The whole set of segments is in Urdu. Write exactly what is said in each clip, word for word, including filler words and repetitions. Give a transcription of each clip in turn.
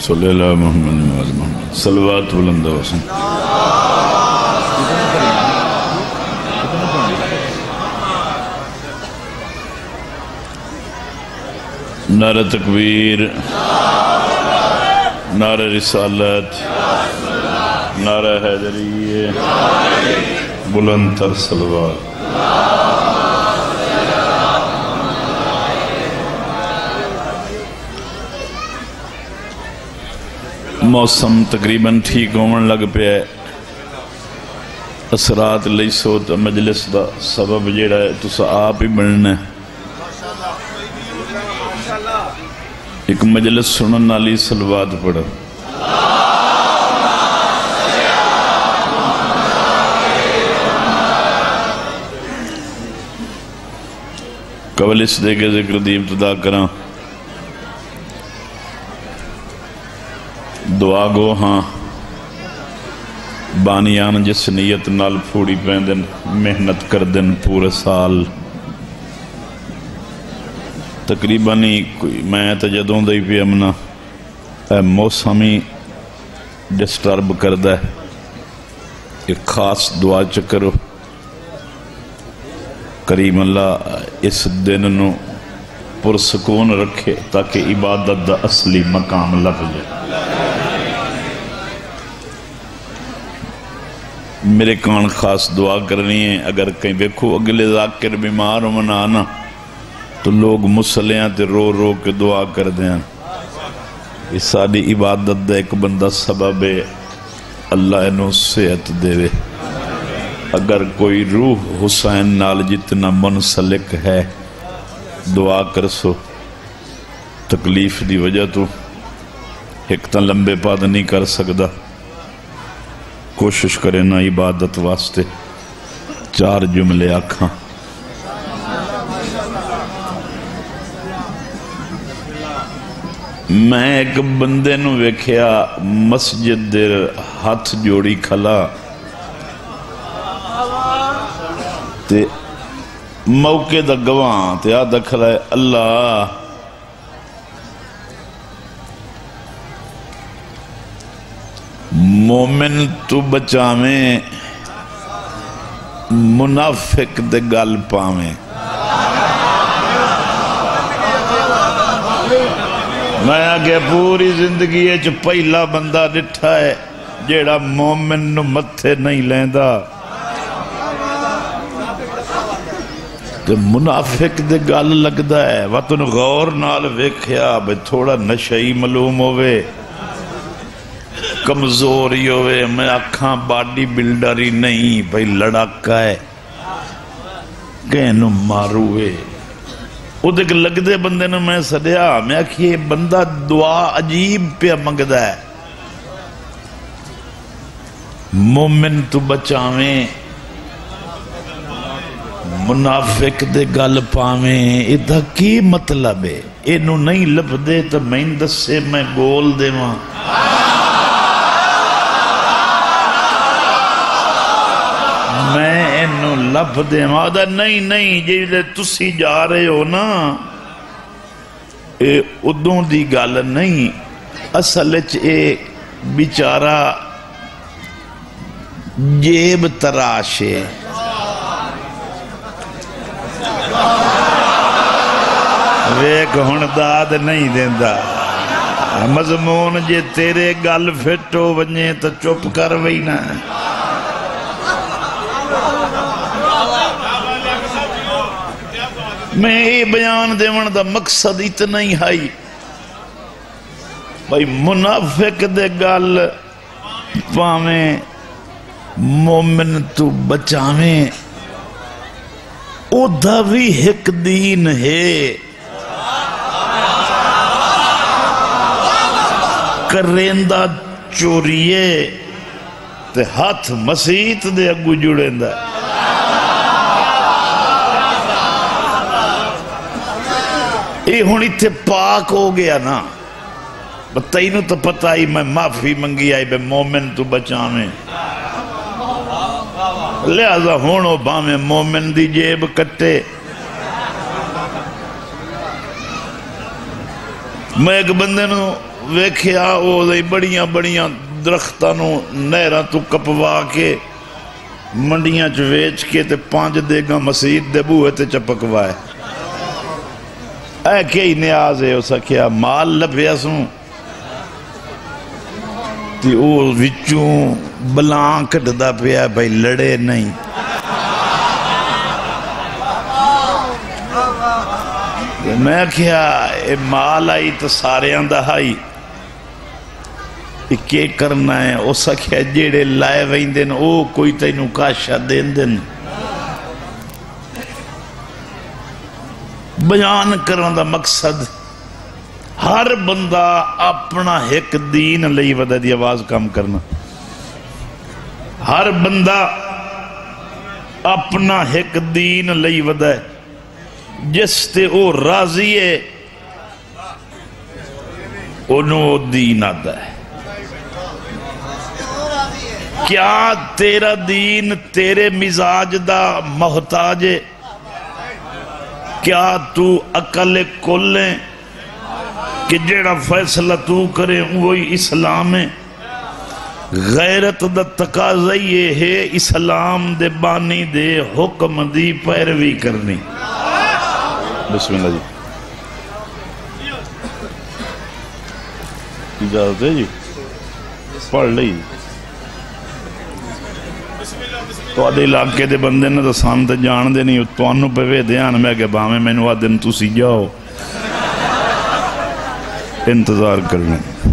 صلی اللہ محمد محمد صلوات بلند وسلم. نعرہ تکبیر، نعرہ رسالت، نعرہ حیدری، بلند تر صلوات. موسم تقریباً ٹھیک ہونے لگ پیا ہے. اثرات لئی سو تو مجلس دا سبب جیڑا ہے تسا آپ ہی بننا ہے. ایک مجلس سنن والی صلوات پڑھو. قبل اس دے کے ذکر دی ابتدا کراں. دعا گو ہاں بانیان جس نیت نال پھوڑی پیندن محنت کر دن پورے سال تقریباً ہی کوئی میں تجدوں دے پی امنا اے موسمی ڈسٹرب کردہ ہے. ایک خاص دعا چکرو کریم اللہ اس دن نو پرسکون رکھے تاکہ عبادت دا اصلی مقام لگ جائے. میرے کان خاص دعا کرنی ہے. اگر کہیں دیکھو اگلے ذاکر بیمار ہو منانا تو لوگ مسلیاں تے رو رو کے دعا کر دیں. اس ساری عبادت دا ایک بندہ سبب ہے اللہ انہوں صحت دے وے. اگر کوئی روح حسین نال جتنا منسلک ہے دعا کر سو. تکلیف دی وجہ تو ایک تا لمبے پاد نہیں کر سکدا. کوشش کرے نا عبادت واسطے چار جملے آکھاں. میں ایک بندے نو ویکھیا مسجد دے ہاتھ جوڑی کھلا تے موقع دا گواں تے آدھا کھلا ہے اللہ مومن تو بچاویں منافق دے گل پاویں. میں آگے پوری زندگی جو پہلا بندہ ڈٹھا ہے جیڑا مومن نو متھے نہیں لیندہ تو منافق دے گل لگدا ہے. وطن غور نال ویکھیا بھئی تھوڑا نشئی معلوم ہوئے کمزوری ہوئے. میں آکھاں باڈی بلڈری نہیں بھئی لڑاکا ہے کہنو ماروے. وہ دیکھ لگ دے بندے نے میں سدیا میں آکھیے بندہ دعا عجیب پہ منگدا ہے. مومن تو بچاویں منافق دے گل پاویں. ادھا کی مطلب ہے اینو نہیں لب دے تو میں دسے میں گول دے ماں. میں اینو لب دے مادہ نہیں نہیں جیلے تسی جا رہے ہو نا اے ادوں دی گال نہیں. اصلچ اے بیچارہ جیب تراشے ویک ہن داد نہیں دیندہ. مضمون جے تیرے گل فٹو ونجے تو چپ کر وئی نا. میں یہ بیان دیون دا مقصد اتنا ہی ہے بھائی منافق دے گل پاویں مومن تو بچاویں. او دا بھی ایک دین ہے. کریندہ چوریے تے ہاتھ مسیت دے اگو جڑیندہ. یہ ہونی تھے پاک ہو گیا نا. بتائینو تو پتہ ہی میں معافی منگی آئی بے مومن تو بچاویں. لہذا ہونو باویں مومن دی جیب کٹے. میں ایک بندے نو ویکھیا او دے بڑیاں بڑیاں درختانوں نہراں تو کپوا کے منڈیاں چ ویچ کے تے پانچ دے گا مسجد دے بوئے تے چپکوائے اے کئی نیاز ہے اسا کیا مال لبھیا سوں تی او وچوں بلان کٹ دا پیا بھائی لڑے نہیں میں کیا اے مال آئی تو سارے اندہائی کیا کرنا ہے اسا کیا جیڑے لائے وہیں دن او کوئی تینوں کاشا دین دن بیان کرن دا مقصد ہر بندہ اپنا ایک دین لئی ودہ دی آواز کام کرنا ہر بندہ اپنا ایک دین لئی ودہ جس تے او راضی ہے انہوں دین آدھا ہے کیا تیرا دین تیرے مزاج دا محتاج ہے کیا تو عقل کل ہے کہ جیڑا فیصلہ تو کرے وہی اسلام ہے غیرت دا تقاضی ہے اسلام دے بانی دے حکم دی پیروی کرنی بسم اللہ جی اجازت ہے جی پڑھ لئی تو آدھے علاقے دے بندے نے تو سانتے جان دے نہیں تو انہوں پہ وے دیان میں کہ باہمیں میں نوہ دن تو سی جاؤ انتظار کرنا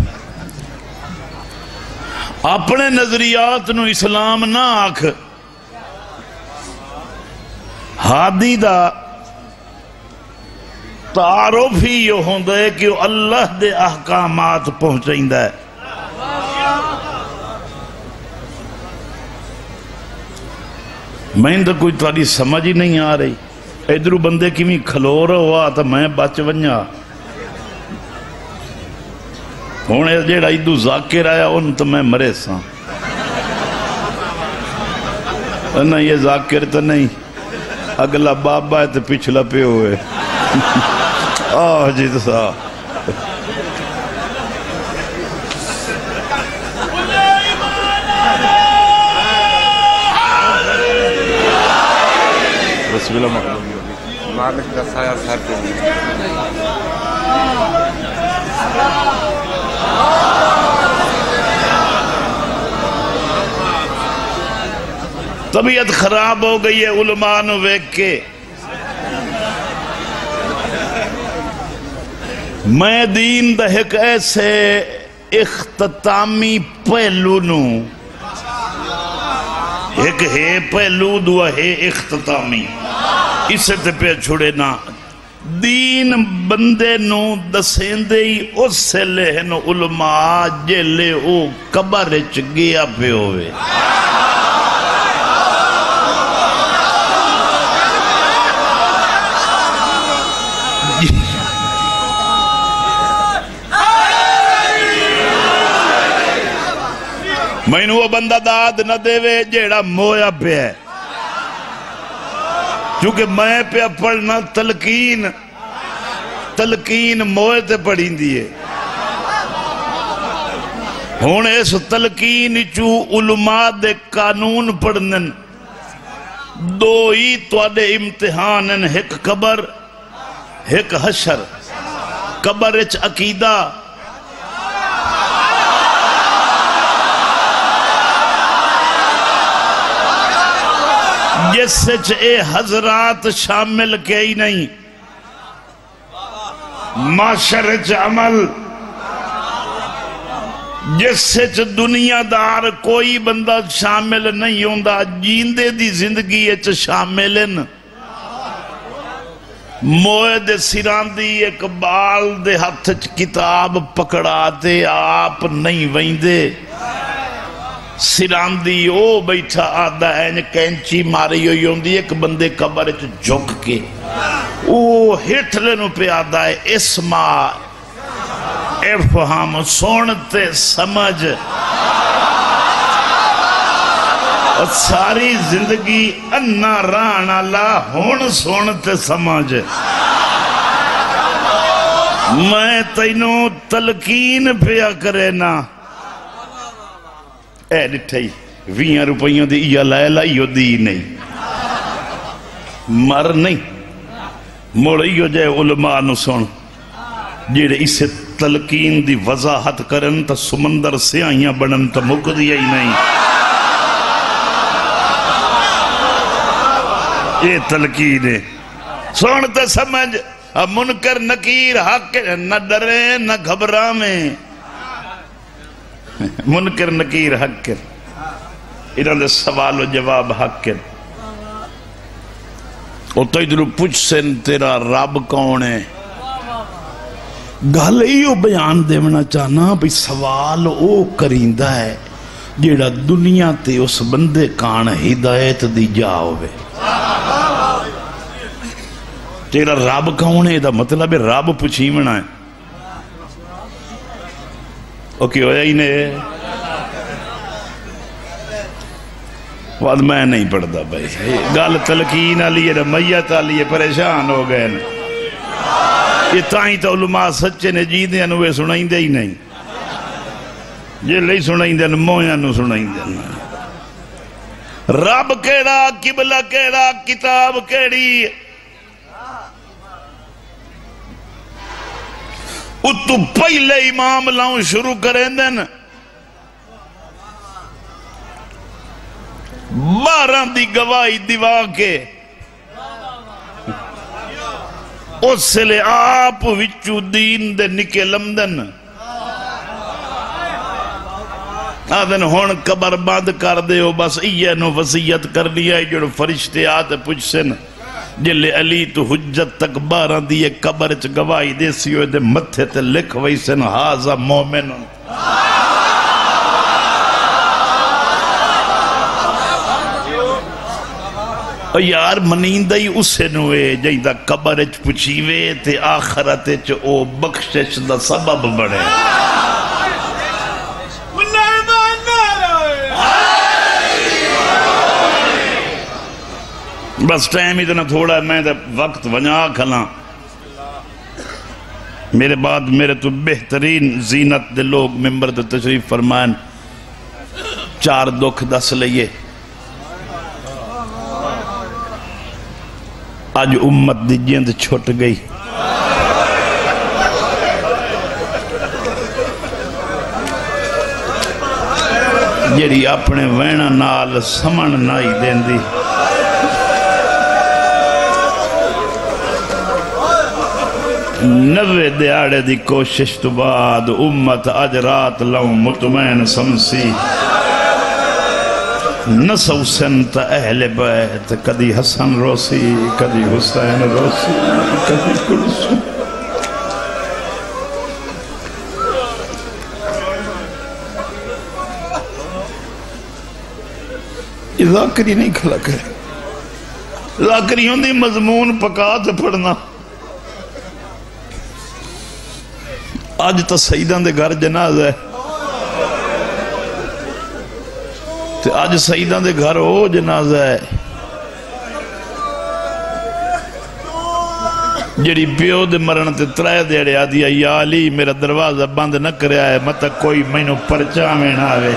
اپنے نظریات نو اسلام نہ آکھ ہادی دا تعارف ہی یہ ہوندہ ہے کہ اللہ دے احکامات پہنچائندہ ہے میں تو کوئی تاری سمجھ ہی نہیں آ رہی ادھرو بندے کی میں کھلو رہا ہوا تو میں بچ ونیا ہونے جیڑا ادھو ذاکر آیا ان تو میں مرے ساں نہ یہ ذاکر تو نہیں اگلا بابا ہے تو پچھلا پہ ہوئے آہ جی تو سا بسم اللہ مقبول مالک کا سایہ سار کے لیے طبیعت خراب ہو گئی ہے علماء نو ویک کے میں دین دا ایک ایسے اختتامی پہلو نو ایک ہے پہلو دو ہے اختتامی اسے تے پہ چھوڑے نا دین بندے نو دسیندے ہی اس سے لہن علماء جلے او قبرچ گیا پہ ہوئے میں وہ بندہ داد نہ دے وے جیڑا مویا پہ ہے چونکہ میں پہ پڑھنا تلقین تلقین موئے تے پڑھیں دیئے ہونے اس تلقین چو علماء دے قانون پڑھنن دو ہی تو آدھے امتحانن ایک قبر ایک حشر قبر اچ عقیدہ جس سے اے حضرات شامل کے ہی نہیں معاشرچ عمل جس سے دنیا دار کوئی بندہ شامل نہیں ہوندہ جیندے دی زندگی اچ شاملن موئے دے سیران دی اقبال دے ہاتھ کتاب پکڑاتے آپ نہیں ویندے سراندی او بیٹھا آدھا ہے کینچی ماری ہوئی ہوندی ایک بندے قبر جھک کے او ہٹلے نو پہ آدھا ہے اسما افہام سونتے سمجھ اور ساری زندگی انہ رانا لا ہون سونتے سمجھ میں تینوں تلقین پیا کرے نا اے ڈٹھائی ویاں روپیوں دی یا لائے لائیو دی نہیں مر نہیں موڑیو جائے علماء نو سن جیڑے اسے تلقین دی وضاحت کرن تا سمندر سے آئیاں بڑھن تا مک دیا ہی نہیں یہ تلقین ہے سن تا سمجھ اب منکر نکیر حق نہ ڈرے نہ گھبرا میں منکر نکیر حق انہوں نے سوال و جواب حق اور تو ادھر پوچھ سن تیرا رب کون ہے گل ایو بیان دیونا چاہنا بھی سوال او کریندہ ہے جیڑا دنیا تے اس بندے کان ہدایت دی جاؤے تیرا رب کون ہے دا مطلب ہے رب پوچھیمنا ہے اوکے ہویا ہی نہیں وعد میں نہیں پڑھتا بھائی گل تلقین آلی ہے میت آلی ہے پریشان ہو گئے یہ تائیں تو علماء سچے نے جی دے انوے سنائیں دے ہی نہیں یہ لئی سنائیں دے مویاں نو سنائیں دے رب کیڑا قبلہ کیڑا کتاب کیڑی اتو پہلے امام لاؤں شروع کریں دن بارہ دی گواہی دیوا کے اس سے لے آپ وچو دین دے نکے لمدن آدھن ہون قبر بند کر دے ہو بس ایہ نو وصیت کر لیا جو فرشتے آتے پوچھ سن جلے علی تو حجت تک بارہ دیئے قبر چ گواہی دے سیو دے متھے تے لکھ ویسن حاضا مومن یار منیندہ ہی اسے نوے جائیدہ قبر چ پچھیوے تے آخرت چ او بخشش دا سبب بڑھے بس ٹائم اتنا تھوڑا ہے میں وقت ونیا کھلا میرے بعد میرے تو بہترین زینت دے لوگ ممبر دے تشریف فرمائن چار دکھ دس لئیے آج امت دی جند چھٹ گئی جیڑی اپنے وینہ نال سمن نائی دین دی نوے دیاڑے دی کوشش تو بعد امت آج رات لوں مطمئن سمسی نسو سنت اہل بیت کدی حسن روسی کدی حسین روسی کدی کلسو یہ ذاکری نہیں کھلا کرے ذاکری ہوندی مضمون پکا تے پڑھنا آج تا سیدان دے گھر جناز ہے تے آج سیدان دے گھر ہو جناز ہے جڑی پیو دے مرن تے ترائے دیڑے آدیا یا علی میرا دروازہ بند نہ کرے آئے مطا کوئی مینو پرچا میں نہ آوے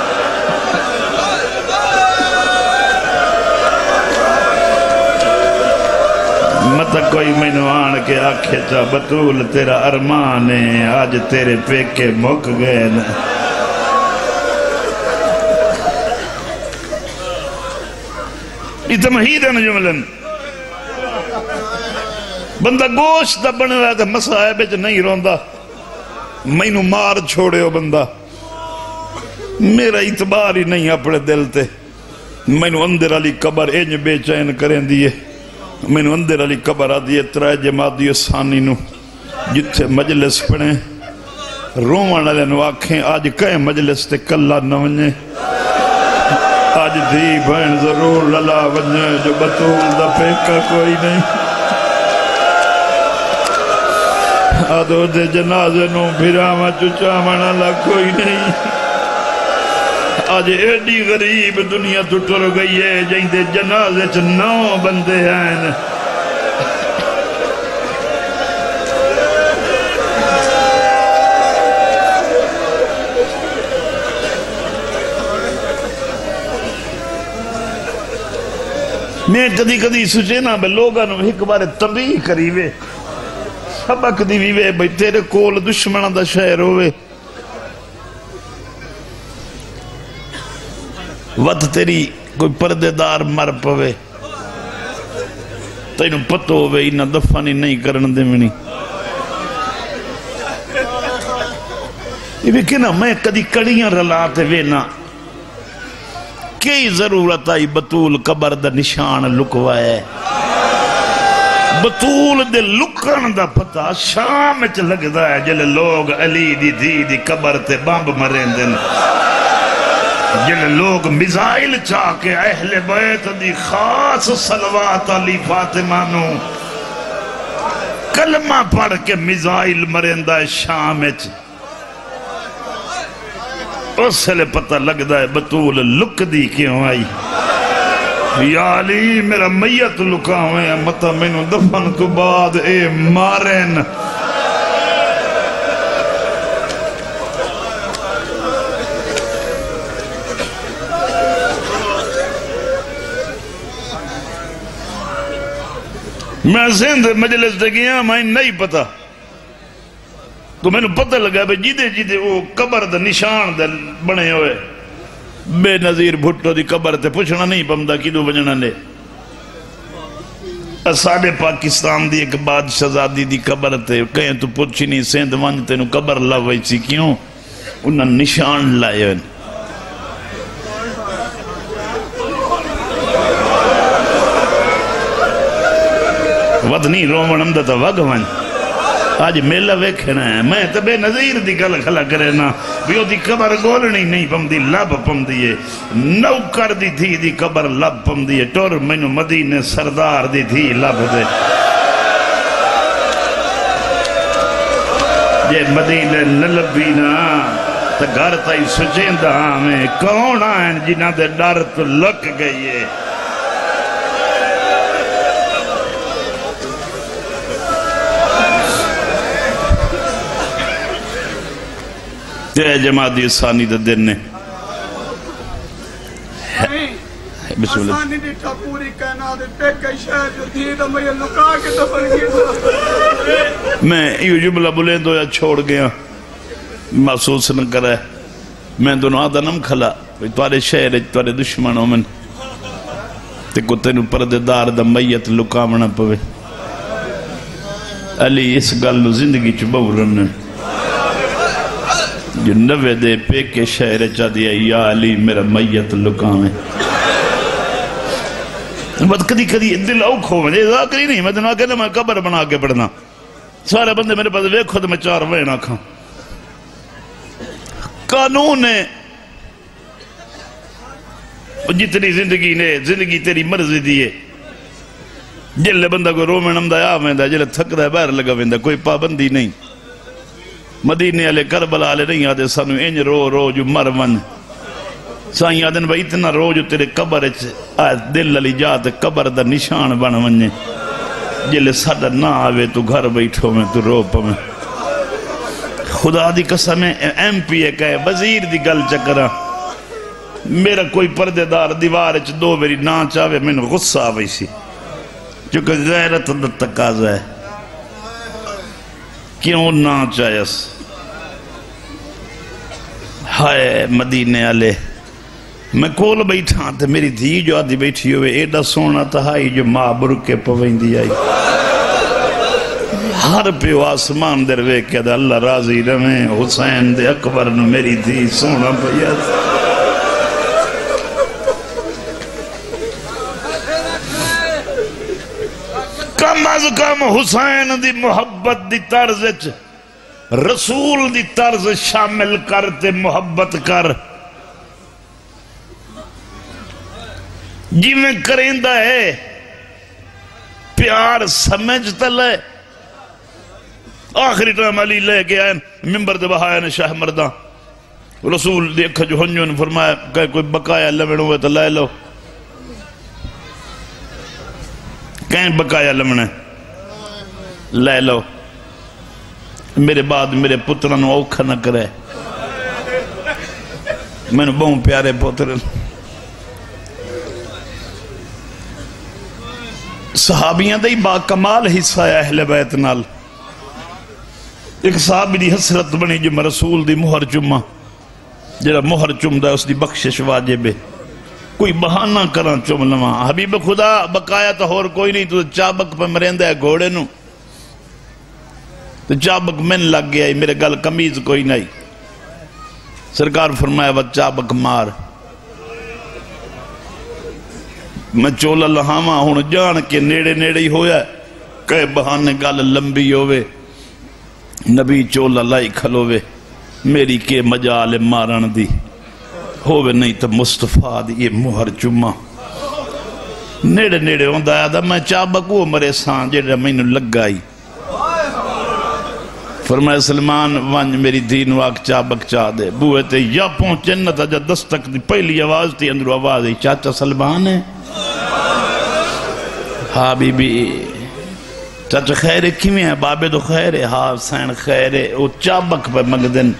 مطا کوئی مینو آن کے آکھے چا بطول تیرا ارمان ہے آج تیرے پیکے مک گئے نا یہ تمہید ہے نا جملن بندہ گوشت دا بنے رہا تھا مسائب چ نہیں روندا مینو مار چھوڑے ہو بندہ میرا اعتبار ہی نہیں اپنے دل تے مینو اندر علی قبر اینج بے چین کریں دیئے مینو اندر علی قبر آدھیے ترائے جماعت دیئے ثانی نو جتھے مجلس پڑھیں رومان علی نو آکھیں آج کہیں مجلس تے کلا نونجے آج دی بہن ضرور للا ونجے جو بطول دا پیکا کوئی نہیں آدھو دے جنازے نو بھراما چچا مانا لا کوئی نہیں آج ایڈی غریب دنیا تو ٹر گئی ہے جائیں دے جنازے چ نو بندے ہیں میں کدی کدی سوچے نا بے لوگاں نو ایک بار تنبیہ کریوے سبق دیوے بھئی تیرے کول دشمنہ دا شہر ہوئے وقت تیری کوئی پردے دار مر پوے تینو پتو ہوئے انہا دفانی نہیں کرن دے منی یہ بھی کہنا میں کدی کڑیاں رلاتے وینا کئی ضرورت آئی بطول قبر دا نشان لکوائے بطول دے لکن دا پتا شام چ لگدا ہے جلے لوگ علی دی دی دی قبر تے بمب مرین دن جلے لوگ میزائل چاہ کے اہل بیت دی خاص صلوات علی فاطمہ نو کلمہ پڑھ کے میزائل مرین دا شام چ اس سے لے پتہ لگدا ہے بطول لک دی کیوں آئی یا علی میرا میت لکا ہوئے ہیں مطا مینو دفن کو بعد اے مارن میں زند مجلس دے گیا میں نہیں پتا تو میں نے پتہ لگا بے جیدے جیدے وہ قبر دا نشان دے بنے ہوئے بے نظیر بھٹو دی قبر تے پوچھنا نہیں پمدا کی دو بجنا لے اساڑے پاکستان دی ایک بعد شہزادی دی قبر تے کہیں تو پوچھی نہیں سیند وانتے نو قبر لاوئی سی کیوں انہاں نشان لائے ہیں ود نہیں رومن امدہ تا وگوان آج میلہ ویکھنا ہے میں تو بے نظیر دی گل کھلا کرے نا بیو دی قبر گولنی نہیں پم دی لب پم دیئے نوکر دی تھی دی قبر لب پم دیئے ٹور مینو مدینے سردار دی تھی لب دے یہ مدینے للبی نا تا گھر تائی سچیندہ ہمیں کون آئین جنہ دے ڈر تو لک گئیے اے جماعتی ثانی دا دن نے بسم اللہ ثانی دیٹھا پوری کائنات پیک گئی شہر جو دید میں یہ لکا کے دفن کیا میں یہ جملہ بلند ہو یا چھوڑ گیا محسوس نہ کرا ہے میں دونوں آدھا نم کھلا توارے شہر توارے دشمنوں من تے کو تینو پرددار دا میت لکامنا پوے علی اس گل زندگی چ بورن جو نوے دے پے کے شہر چاہ دیا یا علی میرا میت لکام ہے بات کدی کدی دل اوکھو میں ذاکری نہیں میں دنوں کہنا میں قبر بنا کے پڑھنا سارے بندے میرے پاس ویکھو تو میں چار وے نہ کھاں قانون ہے جتنی زندگی نے زندگی تیری مرضی دیئے جلے بندہ کو رومن امدہ آ ویندہ جلے تھک دا ہے باہر لگا ویندہ کوئی پابندی نہیں مدینے علی کربلا علی نہیں آدھے سانو انج رو رو جو مر ون سائیں آدھن بھائی اتنا رو جو تیرے قبر آئے دل علی جاتے قبر دا نشان بن ونجے جلے ساڑا نہ آوے تو گھر بیٹھو میں تو رو پا میں خدا دی قسم ایم پی اے کہے وزیر دی گل چکرہ میرا کوئی پردے دار دیوار چ دو میری نا چاہوے میں نے غصہ آوئی سی چونکہ غیرت دا تقاضا ہے کیوں نہ چاہیس ہائے مدینے آلے میں کول بیٹھا تھے میری دھی جو آدھی بیٹھی ہوئے ایڈا سونا تھا ہائی جو ماں برکے پوین دی آئی ہر پیو آسمان در وے کہ اللہ راضی رمیں حسین دے اکبر نو میری دھی سونا پیاس کم از کم حسین دی محبت دی طرز رسول دی طرز شامل کرتے محبت کر جی میں کرندہ ہے پیار سمجھتا لے آخری ٹائم علی لے کے آئین ممبر دے بہایا نے شاہ مردان رسول دیکھا جو ہنجو نے فرمایا کہ کوئی بقایا لمن ہوئے تو لے لو کہیں بقایا لمن لے لو میرے بعد میرے پتران اوکھا نہ کرے میں نے بہت پیارے پتران صحابیاں دے با کمال حصہ ہے اہل بیت نال. ایک صحابی دی حسرت بنی جو میں رسول دی مہر چمہ جڑا مہر چم دا اس دی بخشش واجب ہے. کوئی بہانہ کران چم لما حبیب خدا بقایا تو اور کوئی نہیں تو چابک پہ مرندہ ہے گھوڑے نو تو چابک من لگ گیا ہے میرے گل کمیز کوئی نہیں. سرکار فرمایا وہ چابک مار. میں چولا لہاما ہون جان کے نیڑے نیڑے ہی ہویا ہے کہ بہانے گل لمبی ہوئے نبی چولا لائی کھلوے میری کے مجال مارن دی ہوئے نہیں تو مصطفیٰ دی یہ مہر چمہ نیڑے نیڑے ہوندہ آیا دا میں چابک وہ مرے سان جیڑا میں نے لگائی. فرمایا سلمان وانج میری دین واق چابک چاہ دے بوئے تے یا پہنچن نہ تھا جا دستک دی پہلی آواز تھی اندر آواز ہے چاچا سلمان ہے. ہاں بی بی چاچا خیر ہے کیویں ہے بابے تو خیر ہے ہاں سین خیر ہے وہ چابک پہ مگدن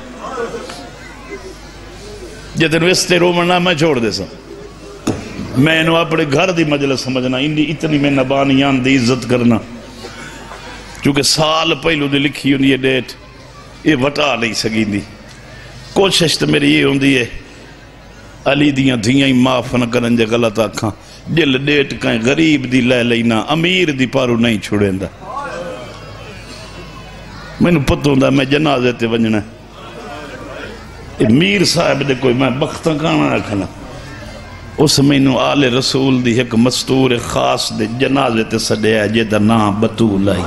جتن وستے رومنا میں چھوڑ دے سا میں انہوں اپنے گھر دی مجلس سمجھنا اتنی میں نبانیان دی عزت کرنا چونکہ سال پہلو دی لکھی ہوں یہ ڈیٹ یہ وٹا نہیں سکی دی. کوشش تو میری یہ ہوں دی ہے علی دیاں دھیاں ہی معاف نہ کرن جے غلط آکھاں جل ڈیٹ کہیں غریب دی لے لینا امیر دی پارو نہیں چھوڑیں دا. میں نے پتوں دا میں جنازے تے ونجنا امیر صاحب دے کوئی میں بختہ کانا رکھنا اس میں نے آل رسول دی ایک مستور خاص دے جنازے تے سڑے ہے جے دا نام بطول آئی.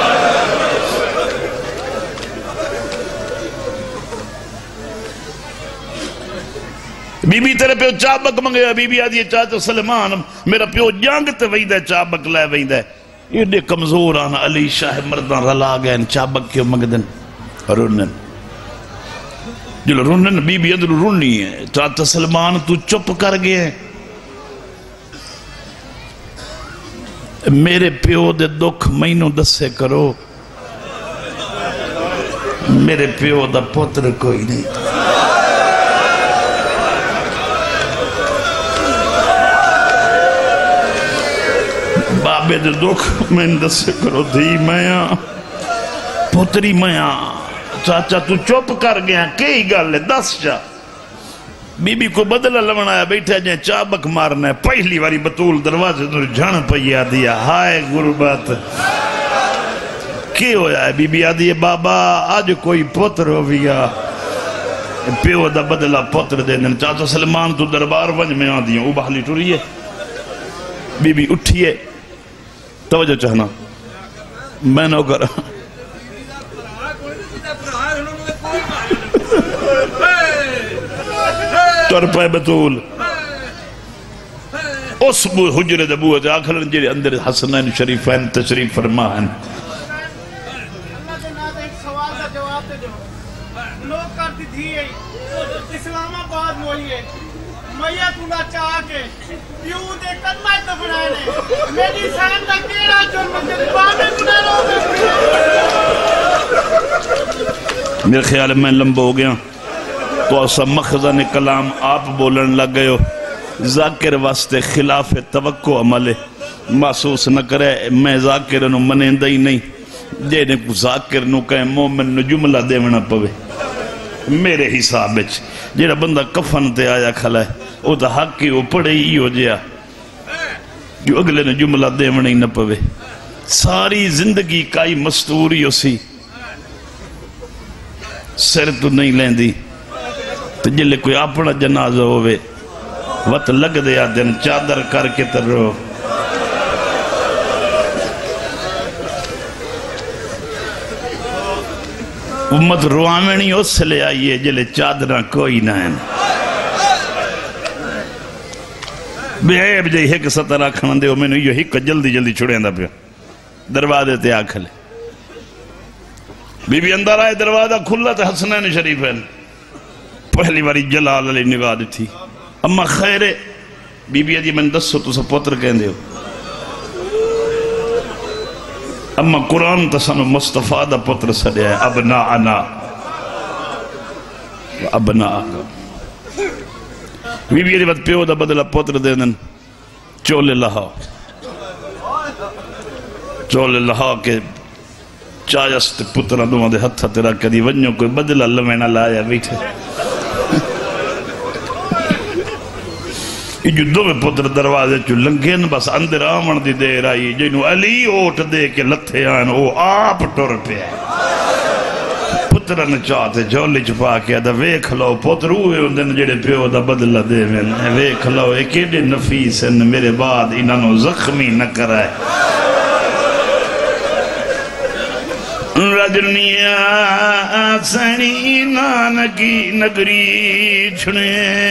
بی بی تیرے پیو چابک منگے بی بی آدھی چاچا سلمان میرا پیو جانگ تے ویدہ چابک لے ویدہ یہ دے کمزور آنا علی شاہ مردان رلا گئے چابک کیوں مگدن رونن جو رونن بی بی اندر رونی ہے چاچا سلمان تو چپ کر گئے میرے پیو دے دکھ مینوں دسے کرو میرے پیو دا پتر کوئی نہیں تھا. بابے دے دکھ میں دسے کرو دھی میاں پتری میاں چاچا تو چپ کر گیا کئی گل ہے دس چا بی بی کو بدلہ لونا آیا بیٹھا جائیں چابک مارنا ہے پہلی واری بطول دروازے تو جھن پہ آدیا ہائے غربت کی ہویا ہے بی بی آدیا بابا آج کوئی پتر ہو گیا پیو دا بدلہ پتر دے دن چاچا سلمان تو دربار ونج میں آدیا او بحالی ٹوری ہے بی بی اٹھئے توجہ چاہنا میں نو کر تر پہ بطول اس حجر دبوہ جا کھلن جیرے اندر حسنین شریفین تشریف فرماہن لوگ کرتی تھی اسلام آباد مولیے میاں تُنا چاہ کے پیو دے کلمہ دفنائے نے میری سان دا کیڑا جرم تیری بابے گناہ لوگ میرے خیال میں لمبا ہو گیا تو ایسا مخزن کلام آپ بولن لگ گئے ہو ذاکر واسطے خلاف توقع عمل محسوس نہ کرے میں ذاکر نو منیندہ ہی نہیں جے نے کو ذاکر نو کہیں مومن نو جملہ دیونا پوے میرے حساب بچ جیڑا بندہ کفن تے آیا کھلا ہے او تا حق کی او پڑے ہی ہو جیا جو اگلے نے جملہ دیونا ہی نہ پوے ساری زندگی کائی مستوری ہو سی سر تو نہیں لین دی تو جلے کوئی اپنا جنازہ ہوئے وقت لگ دیا دن چادر کر کے تر رو امت روامنی اس سے لے آئیے جلے چادرہ کوئی نہ ہے بے عیب جائی ہے کہ سترہ کھنندے ہو میں نے یہ ہی جلدی جلدی چھوڑے اندہ پہ دروازے تے آکھلے بی بی اندر آئے دروازہ کھلا تے حسنین شریفین پہلی باری جلال علی نگاہ دی تھی اما خیرے بی بی آدھی میں دسو تو سب پتر کہیں دے ہو اما قرآن تسانو مصطفیٰ دا پتر سڑے ہے ابناءنا ابناءنا بی بی آدھی بات پیو دا بدلہ پتر دے دن چولے لہا چول لہا کے چایست پترہ دو دے ہتھا تیرا کدی ونیو کوئی بدلہ لمینہ لایا بیٹھے یہ جو دو میں پتر دروازے چو لنگین بس اندر آمن دی دیر آئی جنہوں علی اوٹ دے کے لتھے آن وہ آپ ٹور پہ ہے پترہ نے چاہتے جولی چپا کے دا ویکھ لو پتر ہوئے اندن جڑے پیو دا بدلہ دے میں ویکھ لو ایک ایڈے نفیس ان میرے بعد انہوں زخمی نہ کرائے رجنیاں سنی نانکی نگری چھنے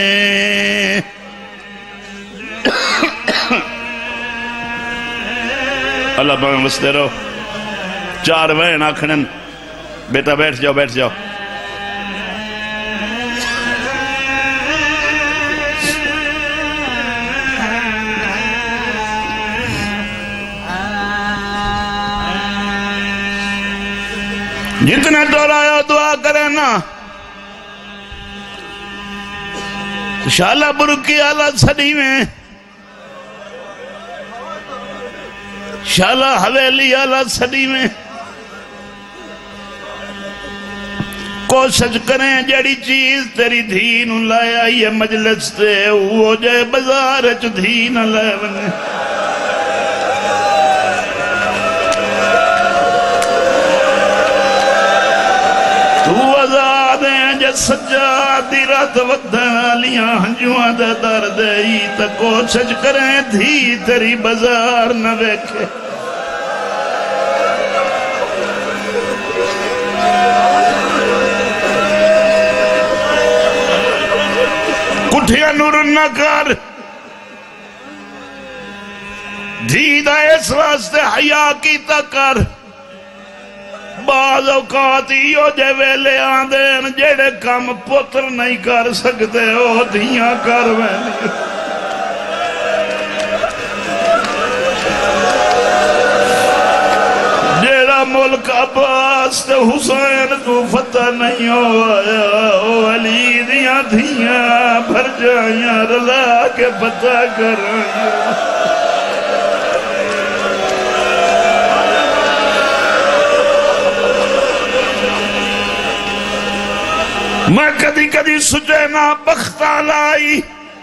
اللہ پاک وستے رہو چار وین آکھنن بیٹا بیٹھ جاؤ بیٹھ جاؤ جتنے دور آیا دعا کرے نا شالہ برکی آلہ صدی میں شالہ حویلی آلہ صدی میں کوشش کریں جڑی چیز تیری دھین لایا یہ مجلس تے وہ جائے بزار چو دھین لائے بنے تو آزادیں جے سجادی رات ودھا لیاں ہنجوہ دے درد ہی تا کوشش کریں دھی تیری بزار نہ ویکھے کٹھیا نور نہ کر دھیدہ اس واسطے حیاء کی تکر بعض اوقات ہیو جے ویلے آندین جیڑے کم پتر نہیں کر سکتے ہو دھیاں کر ویلے جیڑا ملک عباس تے حسین کو فتح نہیں ہو آیا او علی دیاں دھیاں بھر جائیاں رلا کے فتح کر آیا میں کدی کدی سجے نا بختہ لائی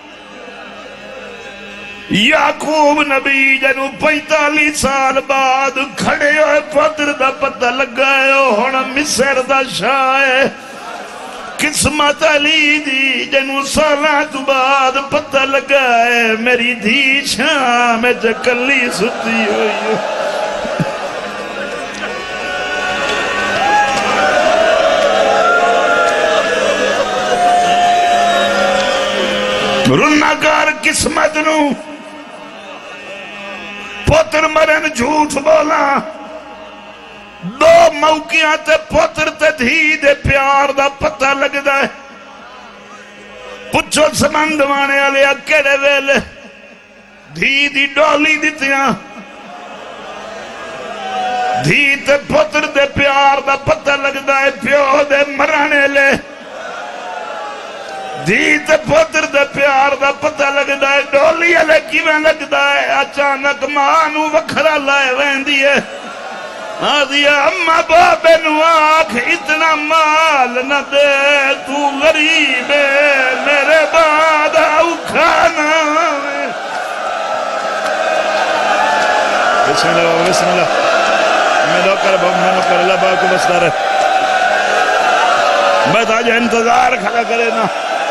یعقوب نبی جنو پینتالیس سال بعد کھڑے ہوئے پتر دا پتہ لگائے ہونا مصر دا شاہ قسمت علی دی جنو سالات بعد پتہ لگائے میری دھی شام میں جکلی ستی ہوئی رنگار قسمت نو پتر مرن جھوٹ بولا دو موقعاں تے پتر تے دھی دے پیار دا پتہ لگ دائے پچھو سمند وانے آلے اکیڑے ویلے دھی دی ڈولی دیتیاں دھی تے پتر دے پیار دا پتہ لگ دائے پیو دے مرانے لے دھی تے پتر دے پیار دا پتہ لگ دائے ڈولی علی کیویں لگ دائے اچانک مانو وکھرا لائے ویندی ہے آدھیا اممہ بابے نو آکھ اتنا مال نہ دے تو غریب ہے میرے بعد آؤ کھانا بسم اللہ بسم اللہ میں لو کر بھم میں لو کر اللہ باق کو بستا رہے میں تاجہ انتظار کھڑا کرے نا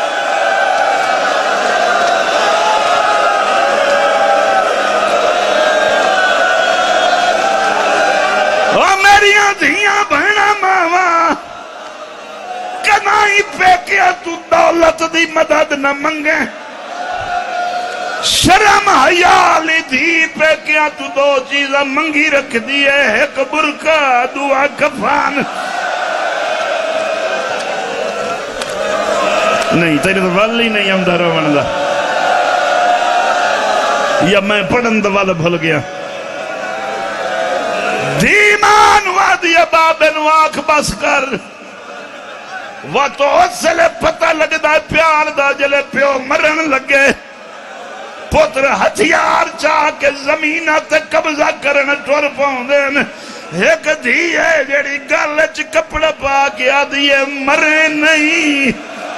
میریاں دھیاں بہنا ماما کنائی پہ کیا تو دولت دی مدد نہ منگے شرم حیالی دھی پہ کیا تو دو چیزیں منگی رکھ دیئے ایک برکہ دعا کفان نہیں تیری تو والی نہیں ہم دارو بندہ یا میں پڑھن دو والا بھول گیا دیمان وادی بابن واک بس کر وہ تو اس لے پتہ لگ دا پیار دا جلے پیو مرن لگے پتر ہتھیار چاہ کے زمینہ تے قبضہ کرن ٹور پاؤں دین ایک دھی ہے جیڑی گالچ کپڑا پا کے آدھی ہے مرے نہیں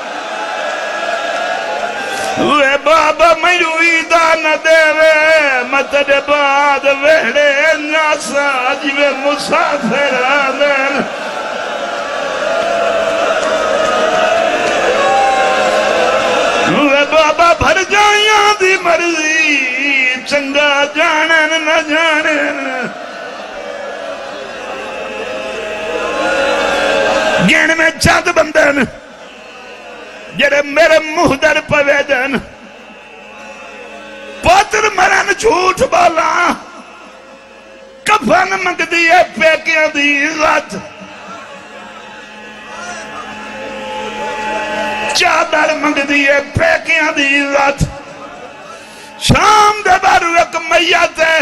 وے بابا میوی دان دے وے متد بعد ویڑے ناسا جوے مسافر آدھن وے بابا بھر جائیاں دی مرضی چنگا جانن نہ جانن گین میں چاند بندن جڑے میرے مہدر پویدن پاتر مرن جھوٹ بالا کفن منگ دیئے پیکیاں دی عزت چادر منگ دیئے پیکیاں دی عزت شام دے بارو ایک میت ہے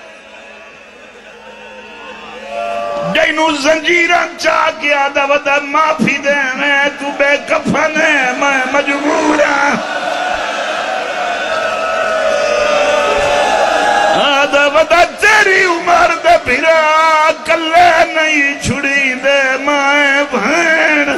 جینو زنجیران چاہ کیا دا ودا معافی دے میں تو بے کفن ہے میں مجبور ہوں دا ودا تیری عمر دے بھرا کلے نہیں چھڑی دے میں بھین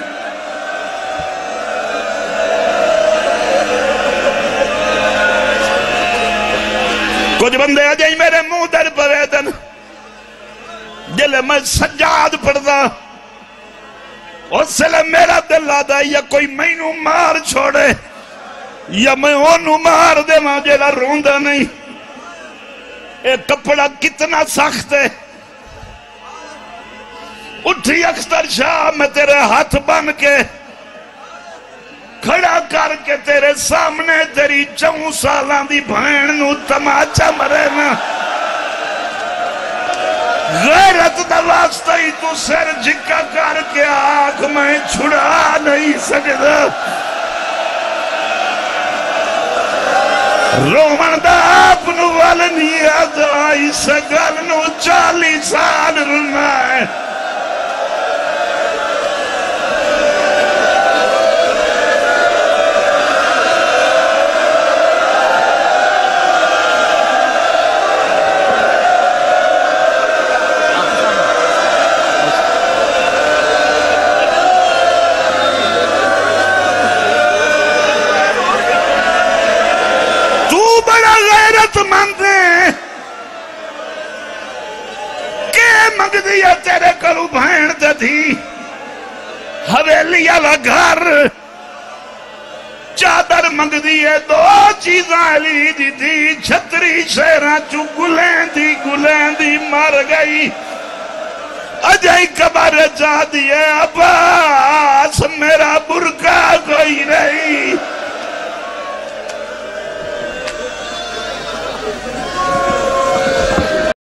کچھ بندے آجائیں میرے منہ در پویدن جلے میں سجاد پڑھدا اس سے لے میرا دل آدھا یا کوئی مینو مار چھوڑے یا میں انہوں مار دے ماں جلہ روندہ نہیں اے کپڑا کتنا سخت ہے اٹھی اکستر شاہ میں تیرے ہاتھ بن کے کھڑا کر کے تیرے سامنے تیری چون سالان دی بھین نو تماچا مرے نا غیرت دا واسطہ ہی تو سر جھکا کر کے آنکھ میں چھڑا نہیں سکتا رومن دا اپنو والنی آدھائی سگل نو چالی سال رنا ہے تیرے کلو بھین تے تھی حویلی والا گھر چادر منگ دیئے دو چیزاں لی دی تھی چھتری شیران چو گلیں دی گلیں دی مر گئی اجائی کبر جا دیئے ابا